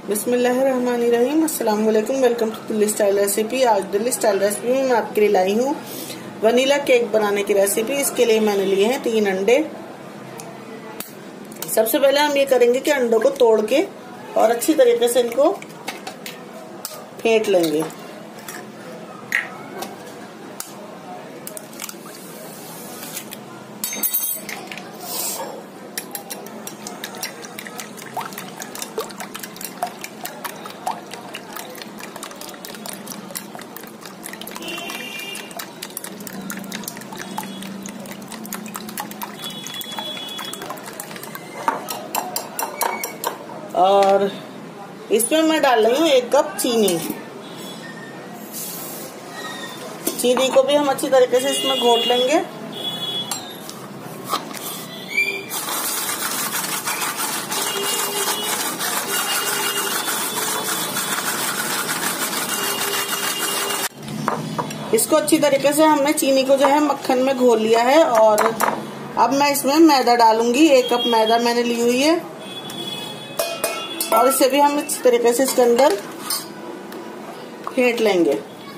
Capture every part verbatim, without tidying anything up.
बिस्मिल्लाहिर्रहमानिर्रहीम। अस्सलाम वालेकुम। Welcome to Delhi style recipe. आज दिल्ली स्टाइल रेसिपी में मैं आपके लिए लाई हूँ वनीला केक बनाने की रेसिपी। इसके लिए मैंने लिए हैं तीन अंडे। सबसे पहले हम ये करेंगे कि अंडों को तोड़ के और अच्छी तरीके से इनको फेंट लेंगे। और इसमें मैं डाल रही हूँ एक कप चीनी। चीनी को भी हम अच्छी तरीके से इसमें घोट लेंगे। इसको अच्छी तरीके से हमने चीनी को जो है मक्खन में घोल लिया है। और अब मैं इसमें मैदा डालूंगी। एक कप मैदा मैंने ली हुई है और इसे भी हम अच्छी तरीके से इसके अंदर फेंट लेंगे।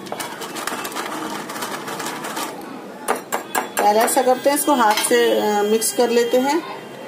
पहले ऐसा करते हैं, इसको हाथ से मिक्स कर लेते हैं।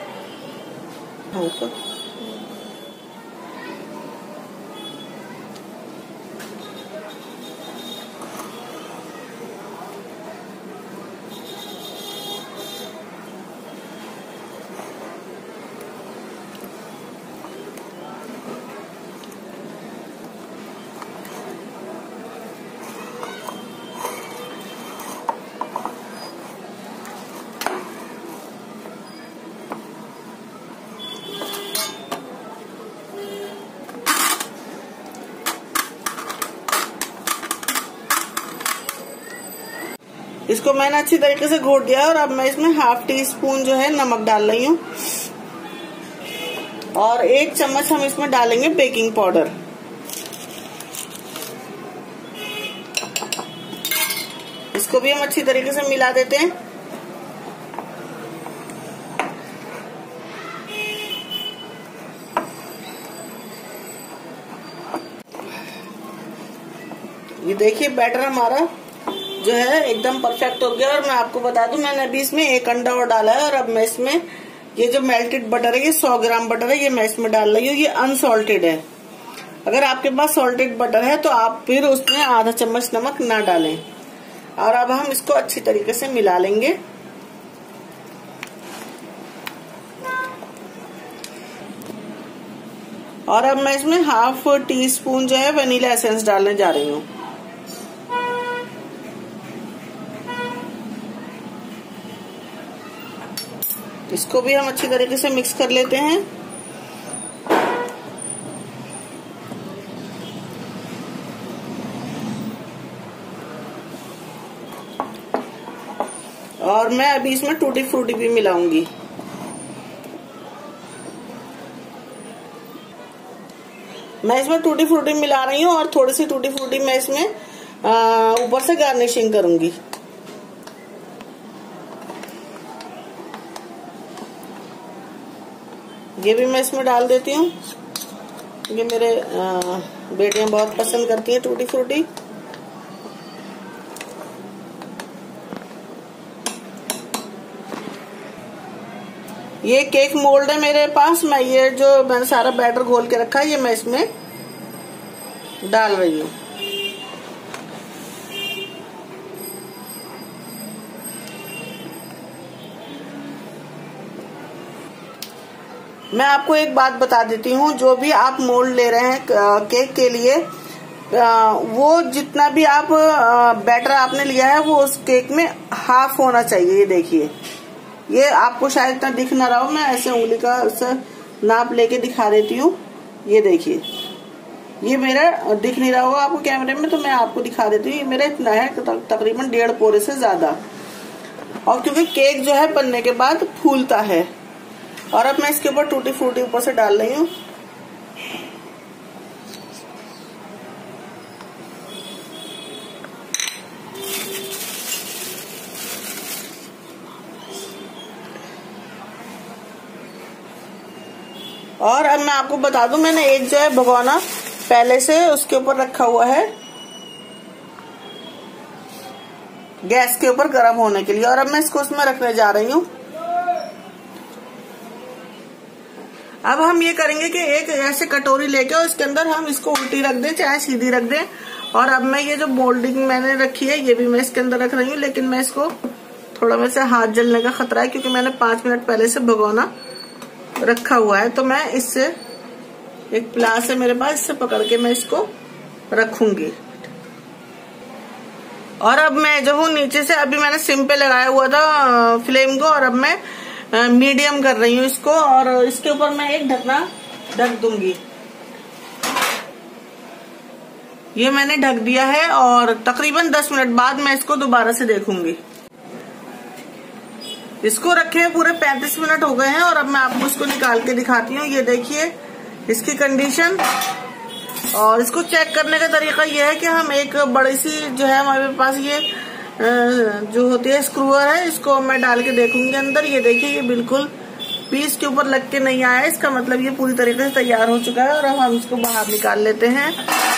इसको मैंने अच्छी तरीके से घोट दिया और अब मैं इसमें हाफ टी स्पून जो है नमक डाल रही हूँ और एक चम्मच हम इसमें डालेंगे बेकिंग पाउडर। इसको भी हम अच्छी तरीके से मिला देते हैं। ये देखिए बैटर हमारा जो है एकदम परफेक्ट हो गया। और मैं आपको बता दूं, मैंने अभी इसमें एक अंडा और डाला है। और अब मैं इसमें ये जो मेल्टेड बटर है, ये सौ ग्राम बटर है, ये मैं इसमें डाल रही हूँ। ये अनसॉल्टेड है। अगर आपके पास सॉल्टेड बटर है तो आप फिर उसमें आधा चम्मच नमक ना डालें। और अब हम इसको अच्छी तरीके से मिला लेंगे। और अब मैं इसमें हाफ टी स्पून जो है वनीला एसेंस डालने जा रही हूँ। इसको भी हम अच्छी तरीके से मिक्स कर लेते हैं। और मैं अभी इसमें टूटी फ्रूटी भी मिलाऊंगी। मैं इसमें टूटी फ्रूटी मिला रही हूँ और थोड़ी सी टूटी फ्रूटी मैं इसमें ऊपर से गार्निशिंग करूंगी। ये भी मैं इसमें डाल देती हूँ। ये मेरे बेटियां बहुत पसंद करती हैं टूटी फ्रूटी। ये केक मोल्ड है मेरे पास। मैं ये जो मैंने सारा बैटर घोल के रखा है, ये मैं इसमें डाल रही हूँ। मैं आपको एक बात बता देती हूँ, जो भी आप मोल्ड ले रहे हैं केक के लिए, वो जितना भी आप बैटर आपने लिया है वो उस केक में हाफ होना चाहिए। ये देखिए, ये आपको शायद इतना दिख ना रहा हो, मैं ऐसे उंगली का नाप लेके दिखा देती हूँ। ये देखिए, ये मेरा दिख नहीं रहा होगा आपको कैमरे में, तो मैं आपको दिखा देती हूँ। ये मेरा इतना है, तकरीबन डेढ़ पोरे से ज्यादा। और क्योंकि केक जो है बनने के बाद फूलता है। और अब मैं इसके ऊपर टूटी फ्रूटी ऊपर से डाल रही हूँ। और अब मैं आपको बता दूं, मैंने एक जो है भगोना पहले से उसके ऊपर रखा हुआ है गैस के ऊपर गर्म होने के लिए, और अब मैं इसको उसमें रखने जा रही हूँ। अब हम ये करेंगे कि एक ऐसे कटोरी लेके और इसके अंदर हम इसको उल्टी रख दें चाहे सीधी रख दें। और अब मैं ये जो मोल्डिंग मैंने रखी है ये भी मैं इसके अंदर रख रही हूँ, लेकिन मैं इसको थोड़ा मेरे से हाथ जलने का खतरा है क्योंकि मैंने पांच मिनट पहले से भगोना रखा हुआ है। तो मैं इससे एक प्लास है मेरे पास, इससे पकड़ के मैं इसको रखूंगी। और अब मैं जो हूँ नीचे से, अभी मैंने सिम पे लगाया हुआ था फ्लेम को, और अब मैं मीडियम कर रही हूँ इसको, और इसके ऊपर मैं एक ढकना ढक दूंगी। ये मैंने ढक दिया है और तकरीबन दस मिनट बाद मैं इसको दोबारा से देखूंगी। इसको रखे पूरे पैंतीस मिनट हो गए हैं और अब मैं आपको इसको निकाल के दिखाती हूँ। ये देखिए इसकी कंडीशन। और इसको चेक करने का तरीका ये है कि हम एक बड़ी सी जो है हमारे पास ये जो होती है स्क्रूअर है, इसको मैं डाल के देखूंगी अंदर। ये देखिए ये बिल्कुल पीस के ऊपर लग के नहीं आया, इसका मतलब ये पूरी तरीके से तैयार हो चुका है। और अब हम इसको बाहर निकाल लेते हैं।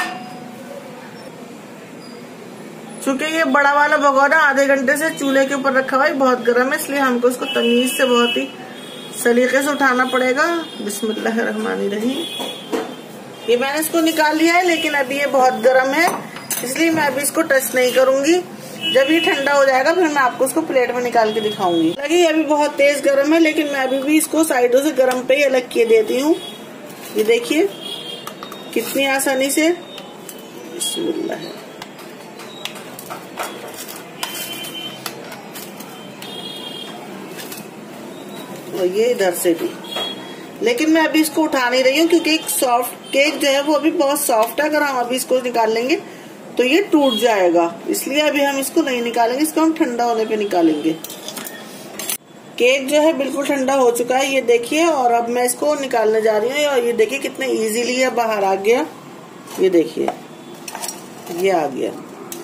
चूंकि ये बड़ा वाला भगोना आधे घंटे से चूल्हे के ऊपर रखा हुआ है, बहुत गर्म है, इसलिए हमको इसको तमीज से बहुत ही सलीके से उठाना पड़ेगा। बिस्मिल्लाहिर्रहमानिर्रहीम। ये मैंने इसको निकाल लिया है, लेकिन अभी ये बहुत गर्म है इसलिए मैं अभी इसको टच नहीं करूंगी। जब ये ठंडा हो जाएगा फिर मैं आपको इसको प्लेट में निकाल के दिखाऊंगी। लगे ये अभी बहुत तेज गर्म है, लेकिन मैं अभी भी इसको साइडों से गर्म पे ही अलग किए देती हूँ। ये देखिए कितनी आसानी से। बिस्मिल्लाह। और ये इधर से भी, लेकिन मैं अभी इसको उठा नहीं रही हूँ क्योंकि एक सॉफ्ट केक जो है वो अभी बहुत सॉफ्ट है। अगर हम अभी इसको निकाल लेंगे तो ये टूट जाएगा, इसलिए अभी हम इसको नहीं निकालेंगे, इसको हम ठंडा होने पे निकालेंगे। केक जो है बिल्कुल ठंडा हो चुका है, ये देखिए। और अब मैं इसको निकालने जा रही हूँ और ये देखिए कितने इजीली है बाहर आ गया। ये देखिए ये आ गया।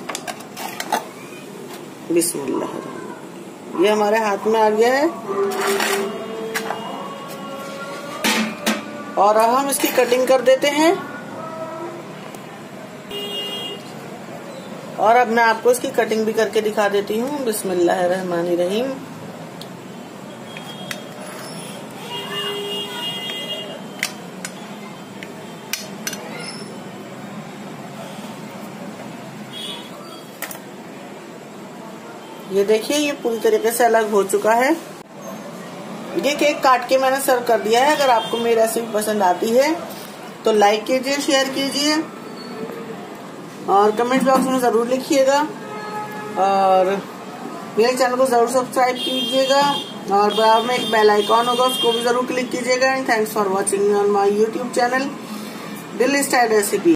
बिस्मिल्लाह। ये हमारे हाथ में आ गया है और अब हम इसकी कटिंग कर देते हैं। और अब मैं आपको इसकी कटिंग भी करके दिखा देती हूँ। बिस्मिल्लाहिर्रहमानिर्रहीम। ये देखिए ये पूरी तरीके से अलग हो चुका है। ये केक काट के मैंने सर्व कर दिया है। अगर आपको मेरी रेसिपी पसंद आती है तो लाइक कीजिए, शेयर कीजिए और कमेंट बॉक्स में जरूर लिखिएगा, और मेरे चैनल को जरूर सब्सक्राइब कीजिएगा, और बराबर में एक बेल आइकॉन होगा उसको भी जरूर क्लिक कीजिएगा। And thanks for watching on my YouTube channel दिल स्टाइल रेसिपी।